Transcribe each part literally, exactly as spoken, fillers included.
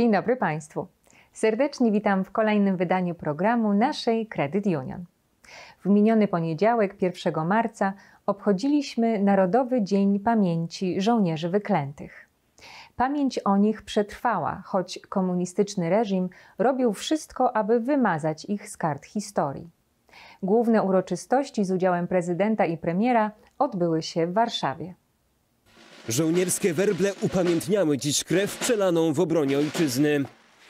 Dzień dobry Państwu. Serdecznie witam w kolejnym wydaniu programu naszej Credit Union. W miniony poniedziałek, pierwszego marca, obchodziliśmy Narodowy Dzień Pamięci Żołnierzy Wyklętych. Pamięć o nich przetrwała, choć komunistyczny reżim robił wszystko, aby wymazać ich z kart historii. Główne uroczystości z udziałem prezydenta i premiera odbyły się w Warszawie. Żołnierskie werble upamiętniały dziś krew przelaną w obronie ojczyzny.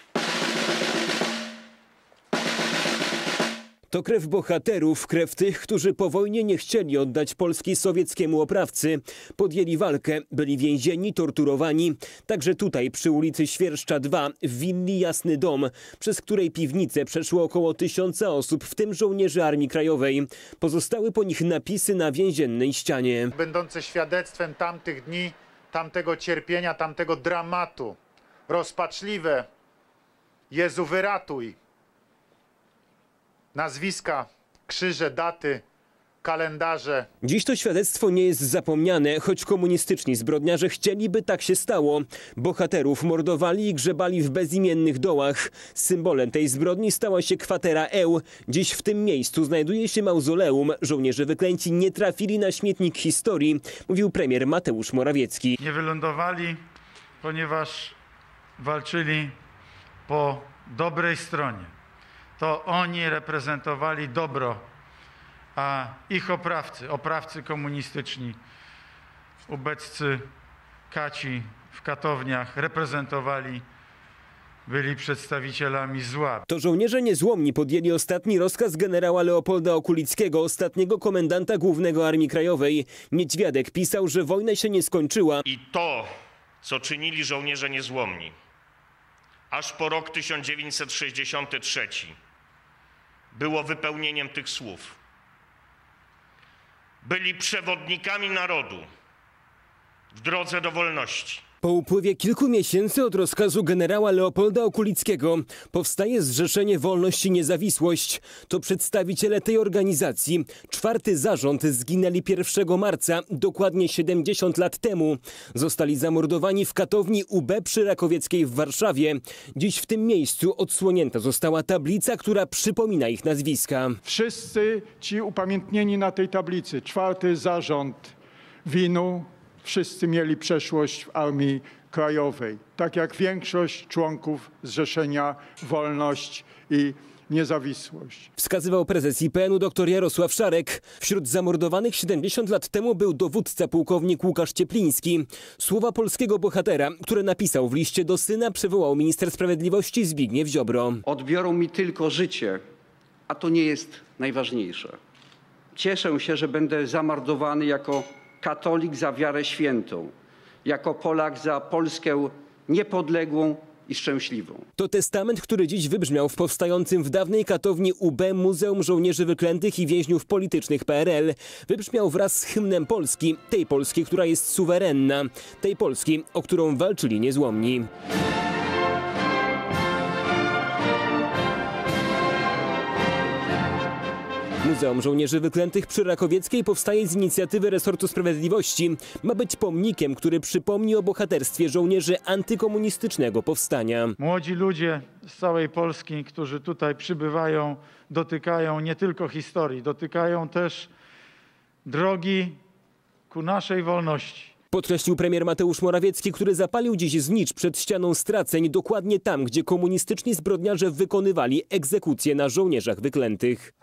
To krew bohaterów, krew tych, którzy po wojnie nie chcieli oddać Polski sowieckiemu oprawcy. Podjęli walkę, byli więzieni, torturowani. Także tutaj przy ulicy Świerszcza dwa w willi Jasny Dom, przez której piwnicę przeszło około tysiąca osób, w tym żołnierzy Armii Krajowej. Pozostały po nich napisy na więziennej ścianie. Będące świadectwem tamtych dni, tamtego cierpienia, tamtego dramatu. Rozpaczliwe. Jezu, wyratuj. Nazwiska, krzyże, daty, kalendarze. Dziś to świadectwo nie jest zapomniane, choć komunistyczni zbrodniarze chcieli, by tak się stało. Bohaterów mordowali i grzebali w bezimiennych dołach. Symbolem tej zbrodni stała się kwatera Eł. Dziś w tym miejscu znajduje się mauzoleum. Żołnierze wyklęci nie trafili na śmietnik historii, mówił premier Mateusz Morawiecki. Nie wylądowali, ponieważ walczyli po dobrej stronie. To oni reprezentowali dobro, a ich oprawcy, oprawcy komunistyczni, ubeccy kaci w katowniach reprezentowali, byli przedstawicielami zła. To żołnierze niezłomni podjęli ostatni rozkaz generała Leopolda Okulickiego, ostatniego komendanta głównego Armii Krajowej. Niedźwiadek pisał, że wojna się nie skończyła. I to, co czynili żołnierze niezłomni, aż po rok tysiąc dziewięćset sześćdziesiąty trzeci, było wypełnieniem tych słów. Byli przewodnikami narodu w drodze do wolności. Po upływie kilku miesięcy od rozkazu generała Leopolda Okulickiego powstaje Zrzeszenie Wolność i Niezawisłość. To przedstawiciele tej organizacji. Czwarty zarząd zginęli pierwszego marca, dokładnie siedemdziesiąt lat temu. Zostali zamordowani w katowni U B przy Rakowieckiej w Warszawie. Dziś w tym miejscu odsłonięta została tablica, która przypomina ich nazwiska. Wszyscy ci upamiętnieni na tej tablicy, czwarty zarząd W I N-u, wszyscy mieli przeszłość w Armii Krajowej, tak jak większość członków Zrzeszenia Wolność i Niezawisłość. Wskazywał prezes I P N u dr Jarosław Szarek. Wśród zamordowanych siedemdziesiąt lat temu był dowódca pułkownik Łukasz Ciepliński. Słowa polskiego bohatera, które napisał w liście do syna, przywołał minister sprawiedliwości Zbigniew Ziobro. Odbiorą mi tylko życie, a to nie jest najważniejsze. Cieszę się, że będę zamordowany jako katolik za wiarę świętą, jako Polak za Polskę niepodległą i szczęśliwą. To testament, który dziś wybrzmiał w powstającym w dawnej katowni U B Muzeum Żołnierzy Wyklętych i Więźniów Politycznych P R L. Wybrzmiał wraz z hymnem Polski, tej Polski, która jest suwerenna, tej Polski, o którą walczyli niezłomni. Muzeum Żołnierzy Wyklętych przy Rakowieckiej powstaje z inicjatywy resortu sprawiedliwości. Ma być pomnikiem, który przypomni o bohaterstwie żołnierzy antykomunistycznego powstania. Młodzi ludzie z całej Polski, którzy tutaj przybywają, dotykają nie tylko historii, dotykają też drogi ku naszej wolności. Podkreślił premier Mateusz Morawiecki, który zapalił dziś znicz przed ścianą straceń, dokładnie tam, gdzie komunistyczni zbrodniarze wykonywali egzekucje na żołnierzach wyklętych.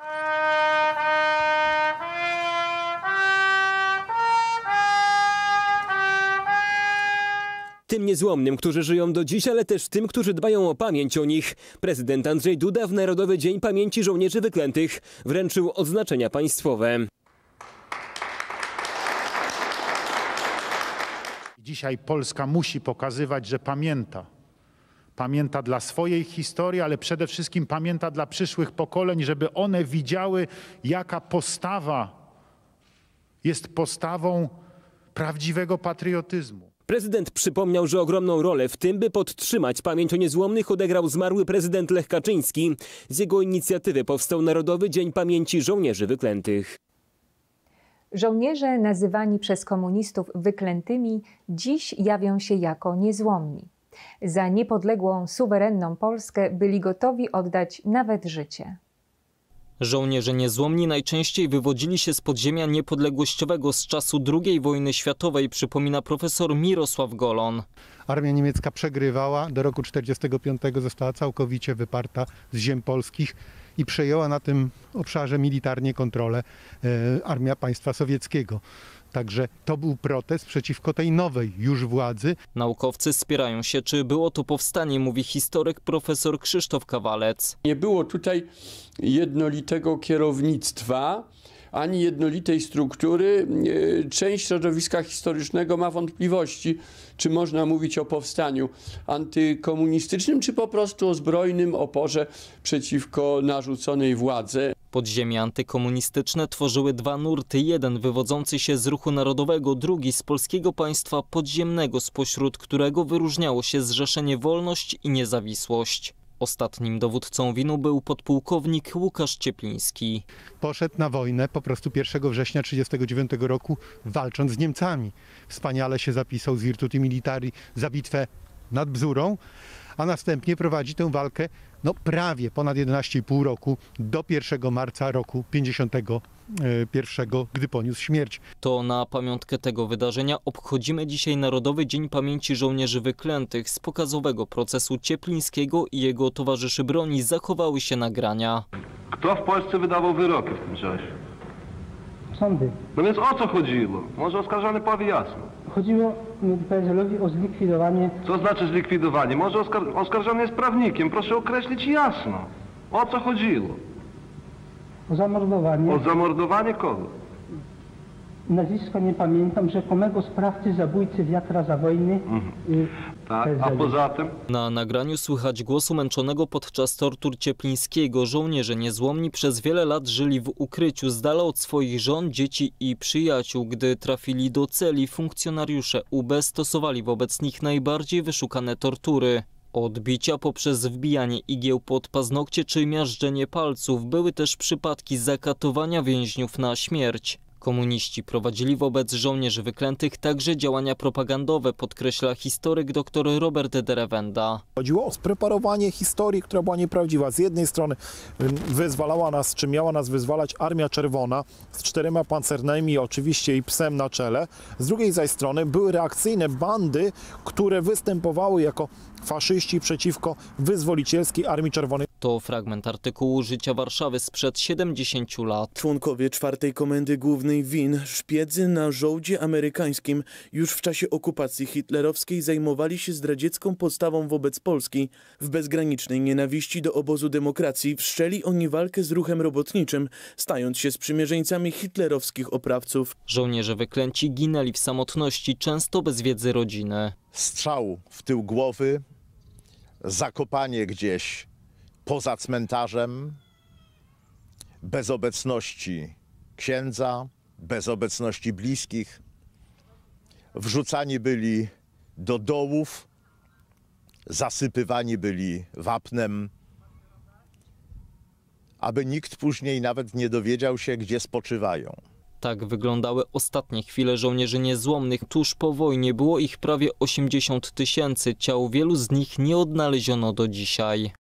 Tym niezłomnym, którzy żyją do dziś, ale też tym, którzy dbają o pamięć o nich. Prezydent Andrzej Duda w Narodowy Dzień Pamięci Żołnierzy Wyklętych wręczył odznaczenia państwowe. Dzisiaj Polska musi pokazywać, że pamięta. Pamięta dla swojej historii, ale przede wszystkim pamięta dla przyszłych pokoleń, żeby one widziały, jaka postawa jest postawą prawdziwego patriotyzmu. Prezydent przypomniał, że ogromną rolę w tym, by podtrzymać pamięć o niezłomnych, odegrał zmarły prezydent Lech Kaczyński. Z jego inicjatywy powstał Narodowy Dzień Pamięci Żołnierzy Wyklętych. Żołnierze nazywani przez komunistów wyklętymi dziś jawią się jako niezłomni. Za niepodległą, suwerenną Polskę byli gotowi oddać nawet życie. Żołnierze niezłomni najczęściej wywodzili się z podziemia niepodległościowego z czasu drugiej wojny światowej, przypomina profesor Mirosław Golon. Armia niemiecka przegrywała, do roku tysiąc dziewięćset czterdziestego piątego została całkowicie wyparta z ziem polskich i przejęła na tym obszarze militarnie kontrolę e, armia państwa sowieckiego. Także to był protest przeciwko tej nowej już władzy. Naukowcy spierają się, czy było to powstanie, mówi historyk profesor Krzysztof Kawalec. Nie było tutaj jednolitego kierownictwa, ani jednolitej struktury. Część środowiska historycznego ma wątpliwości, czy można mówić o powstaniu antykomunistycznym, czy po prostu o zbrojnym oporze przeciwko narzuconej władzy. Podziemie antykomunistyczne tworzyły dwa nurty, jeden wywodzący się z ruchu narodowego, drugi z polskiego państwa podziemnego, spośród którego wyróżniało się Zrzeszenie Wolność i Niezawisłość. Ostatnim dowódcą winu był podpułkownik Łukasz Ciepliński. Poszedł na wojnę po prostu pierwszego września tysiąc dziewięćset trzydziestego dziewiątego roku, walcząc z Niemcami. Wspaniale się zapisał z Virtuti Militari za bitwę nad Bzurą, a następnie prowadzi tę walkę no, prawie ponad jedenaście i pół roku do pierwszego marca roku pięćdziesiątego pierwszego, gdy poniósł śmierć. To na pamiątkę tego wydarzenia obchodzimy dzisiaj Narodowy Dzień Pamięci Żołnierzy Wyklętych. Z pokazowego procesu Cieplińskiego i jego towarzyszy broni zachowały się nagrania. Kto w Polsce wydawał wyroki w tym czasie? Sądy. No więc o co chodziło? Może oskarżony powie jasno. Chodziło P S L-owi o zlikwidowanie... Co znaczy zlikwidowanie? Może oskar oskarżony jest prawnikiem. Proszę określić jasno. O co chodziło? O zamordowanie... O zamordowanie kogo? Nazwiska nie pamiętam, rzekomego sprawcy zabójcy wiatra za wojny. Mhm. Y tak, a poza tym? Na nagraniu słychać głos umęczonego podczas tortur Cieplińskiego. Żołnierze niezłomni przez wiele lat żyli w ukryciu, z dala od swoich żon, dzieci i przyjaciół. Gdy trafili do celi, funkcjonariusze U B stosowali wobec nich najbardziej wyszukane tortury. Od bicia poprzez wbijanie igieł pod paznokcie czy miażdżenie palców były też przypadki zakatowania więźniów na śmierć. Komuniści prowadzili wobec żołnierzy wyklętych także działania propagandowe, podkreśla historyk dr Robert Derewenda. Chodziło o spreparowanie historii, która była nieprawdziwa. Z jednej strony wyzwalała nas, czy miała nas wyzwalać Armia Czerwona z czterema pancernymi, oczywiście i psem na czele. Z drugiej zaś strony były reakcyjne bandy, które występowały jako faszyści przeciwko wyzwolicielskiej Armii Czerwonej. To fragment artykułu Życia Warszawy sprzed siedemdziesięciu lat. Członkowie czwartej Komendy Głównej W I N, szpiedzy na żołdzie amerykańskim, już w czasie okupacji hitlerowskiej zajmowali się zdradziecką postawą wobec Polski. W bezgranicznej nienawiści do obozu demokracji wszczęli oni walkę z ruchem robotniczym, stając się sprzymierzeńcami hitlerowskich oprawców. Żołnierze wyklęci ginęli w samotności, często bez wiedzy rodziny. Strzał w tył głowy, zakopanie gdzieś poza cmentarzem, bez obecności księdza, bez obecności bliskich. Wrzucani byli do dołów, zasypywani byli wapnem, aby nikt później nawet nie dowiedział się, gdzie spoczywają. Tak wyglądały ostatnie chwile żołnierzy niezłomnych. Tuż po wojnie było ich prawie osiemdziesiąt tysięcy. Ciał wielu z nich nie odnaleziono do dzisiaj.